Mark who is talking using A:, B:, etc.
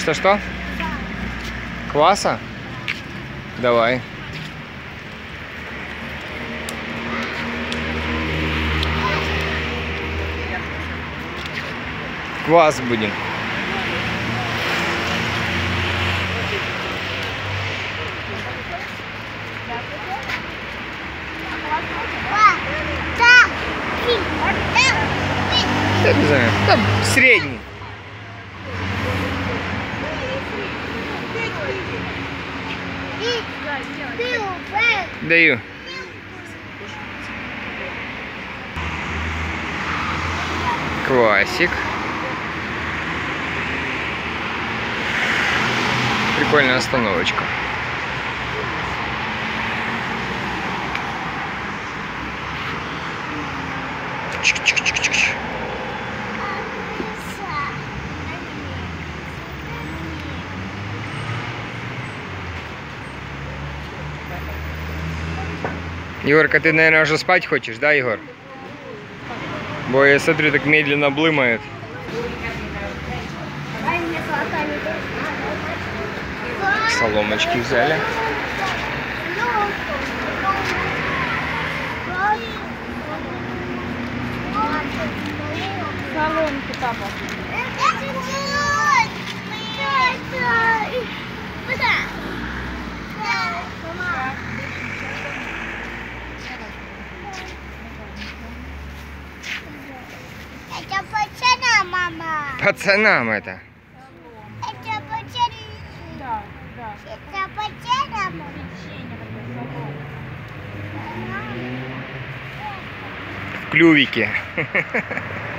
A: Что? Кваса? Давай. Квас будем. Я не знаю, там средний. Даю. Квасик. Прикольная остановочка. Чик-чик-чик-чик. Егорка, ты, наверное, уже спать хочешь, да, Егор? Бо я смотрю, так медленно блымает. Соломочки взяли.
B: Соломки, папа.
C: Это пацанам, мама.
A: Пацанам это.
C: Это пацанам.
B: Да, да.
C: Это пацанам.
A: В клювике.